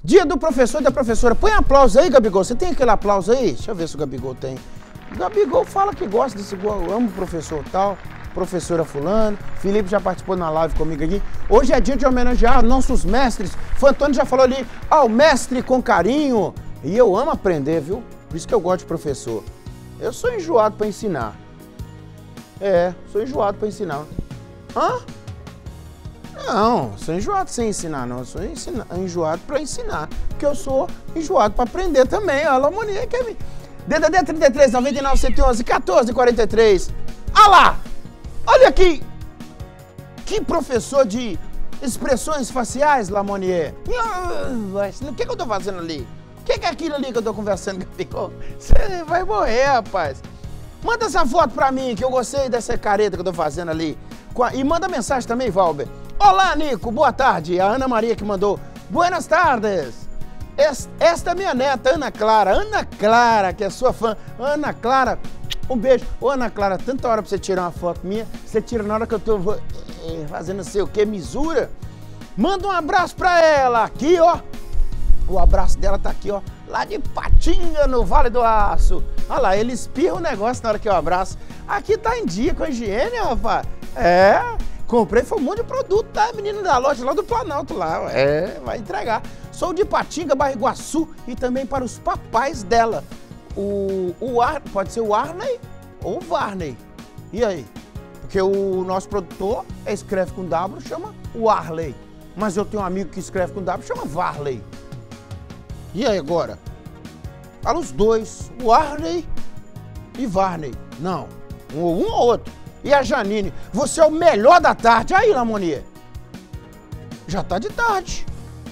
Dia do professor e da professora. Põe aplauso aí, Gabigol. Você tem aquele aplauso aí? Deixa eu ver se o Gabigol tem. O Gabigol fala que gosta desse gol. Eu amo o professor tal, professora fulano. Felipe já participou na live comigo aqui. Hoje é dia de homenagear nossos mestres. Fantônio já falou ali, ao mestre com carinho. E eu amo aprender, viu? Por isso que eu gosto de professor. Eu sou enjoado para ensinar. Sou enjoado para ensinar. Hã? Não, sou enjoado sem ensinar, não. Eu sou enjoado para ensinar. Porque eu sou enjoado para aprender também. Olha lá, Monique, quer me... DDD 33, 99, 111, 14, 43. Olha lá! Olha aqui! Que professor de expressões faciais, Lamonier. O que eu tô fazendo ali? O que é aquilo ali que eu tô conversando, Gabigol? Você vai morrer, rapaz. Manda essa foto pra mim, que eu gostei dessa careta que eu tô fazendo ali. E manda mensagem também, Valber. Olá, Nico, boa tarde. A Ana Maria que mandou. Buenas tardes. Esta é minha neta, Ana Clara. Ana Clara, que é sua fã. Ana Clara, um beijo. Ô, Ana Clara, tanta hora pra você tirar uma foto minha. Você tira na hora que eu tô fazendo não sei o que, misura. Manda um abraço pra ela. Aqui, ó. O abraço dela tá aqui, ó. Lá de Patinga, no Vale do Aço. Olha lá, ele espirra o negócio na hora que eu abraço. Aqui tá em dia com a higiene, rapaz. Comprei, foi um monte de produto, tá? Menino da loja lá do Planalto, lá. Vai entregar. Sou de Patinga, Barriguaçu e também para os papais dela. Pode ser o Arney ou o Varney. E aí? Porque o nosso produtor escreve com W, chama o Arley. Mas eu tenho um amigo que escreve com W, chama Varley. E aí agora? Fala os dois, o Arney e Varney. Não, um ou outro. E a Janine, você é o melhor da tarde. Aí, Lamonier. Já tá de tarde.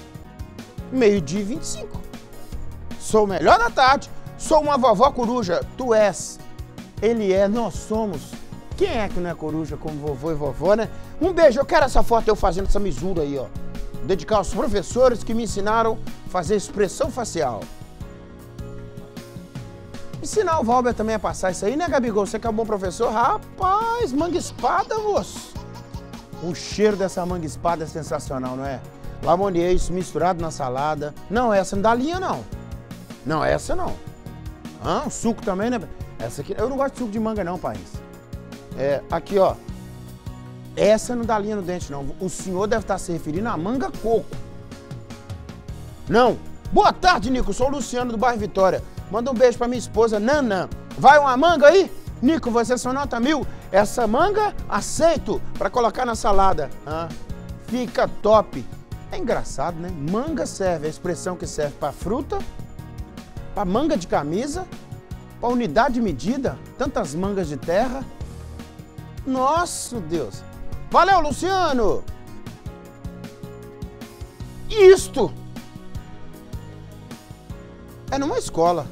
12h25. Sou o melhor da tarde. Sou uma vovó coruja. Tu és. Ele é, nós somos. Quem é que não é coruja como vovô e vovó, né? Um beijo. Eu quero essa foto eu fazendo essa misura aí, ó. Dedicar aos professores que me ensinaram a fazer expressão facial. Ensinar o Valber também a passar isso aí, né, Gabigol? Você que é um bom professor? Rapaz, manga espada, moço. O cheiro dessa manga espada é sensacional, não é? Lamonier, isso misturado na salada. Não, essa não dá linha, não. Não, essa não. Suco também, né? Essa aqui, eu não gosto de suco de manga, não, país. Aqui, ó. Essa não dá linha no dente, não. O senhor deve estar se referindo à manga coco. Não. Boa tarde, Nico. Sou o Luciano do bairro Vitória. Manda um beijo pra minha esposa, Nana. Vai uma manga aí? Nico, você só nota 1000. Essa manga, aceito pra colocar na salada. Fica top. É engraçado, né? Manga serve, a expressão que serve pra fruta, pra manga de camisa, pra unidade de medida, tantas mangas de terra. Nossa, Deus. Valeu, Luciano. Isto é numa escola.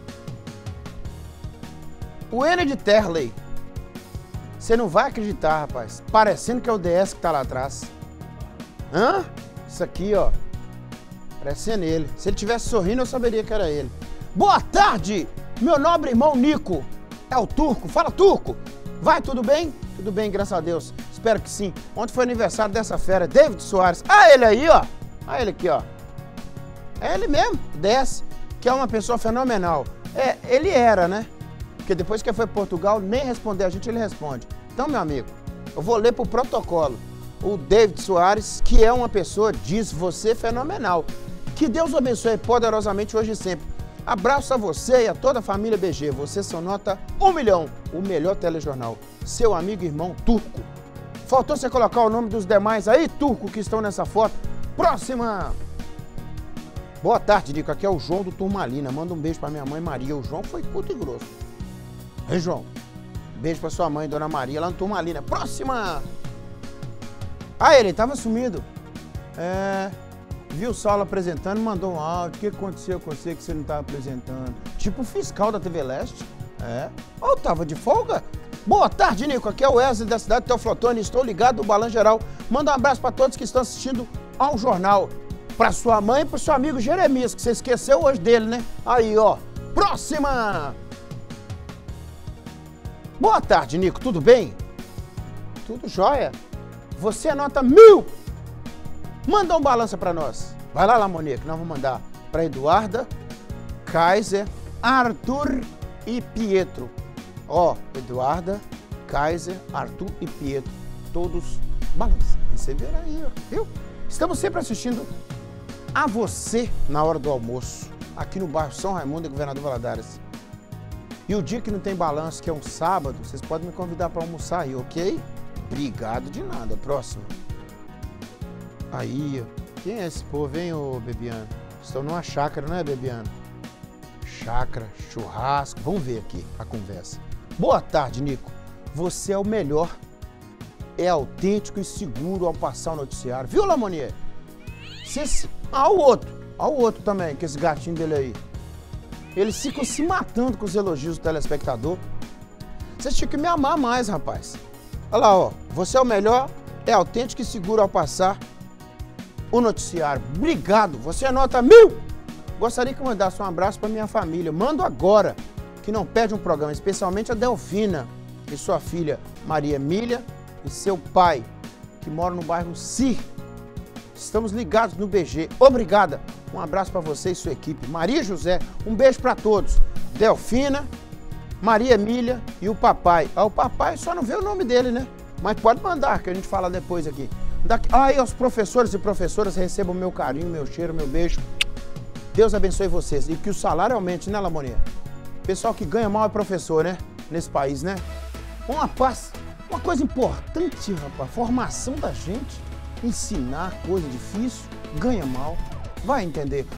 O N de Terley. Você não vai acreditar, rapaz. Parecendo que é o DS que tá lá atrás. Isso aqui, ó. Parecendo ele. Se ele tivesse sorrindo, eu saberia que era ele. Boa tarde, meu nobre irmão Nico. É o Turco. Fala, Turco. Vai, tudo bem? Tudo bem, graças a Deus. Espero que sim. Ontem foi aniversário dessa fera, David Soares. Ele aí, ó. Olha ele aqui, ó. É ele mesmo, DS, que é uma pessoa fenomenal. Ele era, né? Porque depois que foi para Portugal, nem responder a gente, ele responde. Então, meu amigo, eu vou ler pro protocolo. O David Soares, que é uma pessoa, diz você, fenomenal. Que Deus o abençoe poderosamente hoje e sempre. Abraço a você e a toda a família BG. Você só nota 1 milhão. O melhor telejornal. Seu amigo e irmão Turco. Faltou você colocar o nome dos demais aí, Turco, que estão nessa foto. Próxima! Boa tarde, Nico. Aqui é o João do Turmalina. Manda um beijo pra minha mãe Maria. O João foi curto e grosso. Ei, João. Beijo pra sua mãe, Dona Maria, lá no Turmalina. Próxima! Ele tava sumido. Viu o Saulo apresentando, mandou um áudio. O que aconteceu com você que você não tava apresentando? Tipo o fiscal da TV Leste. Ou tava de folga? Boa tarde, Nico. Aqui é o Wesley da cidade de Teoflotone. Estou ligado no Balanço Geral. Manda um abraço pra todos que estão assistindo ao jornal. Pra sua mãe e pro seu amigo Jeremias, que você esqueceu hoje dele, né? Aí, ó. Próxima! Boa tarde, Nico. Tudo bem? Tudo jóia. Você anota 1000. Manda um balança pra nós. Vai lá, Lamonier, que nós vamos mandar para Eduarda, Kaiser, Arthur e Pietro. Ó, Eduarda, Kaiser, Arthur e Pietro. Todos balançam. Receberam aí, ó, viu? Estamos sempre assistindo a você na hora do almoço, aqui no bairro São Raimundo e Governador Valadares. E o dia que não tem balanço, que é um sábado, vocês podem me convidar para almoçar aí, ok? Obrigado de nada. Próximo. Aí, ó. Quem é esse povo, hein, ô Bebiano? Estão numa chácara, não é, Bebiano? Chácara, churrasco. Vamos ver aqui a conversa. Boa tarde, Nico. Você é o melhor. É autêntico e seguro ao passar o noticiário. Viu, Lamonier? O outro também, que esse gatinho dele aí. Eles ficam se matando com os elogios do telespectador. Vocês tinham que me amar mais, rapaz. Olha lá, ó. Você é o melhor, é autêntico e seguro ao passar o noticiário. Obrigado. Você é nota 1000. Gostaria que mandasse um abraço para minha família. Mando agora, que não perde um programa, especialmente a Delfina e sua filha Maria Emília e seu pai, que mora no bairro Cir. Estamos ligados no BG. Obrigada. Um abraço para você e sua equipe. Maria José, um beijo para todos. Delfina, Maria Emília e o papai. O papai só não vê o nome dele, né? Mas pode mandar, que a gente fala depois aqui. Aí aos professores e professoras, recebam meu carinho, meu cheiro, meu beijo. Deus abençoe vocês. E que o salário aumente, né, Lamonier? Pessoal que ganha mal é professor, né? Nesse país, né? Uma coisa importante, rapaz, formação da gente. Ensinar coisa difícil, ganha mal. Vai entender.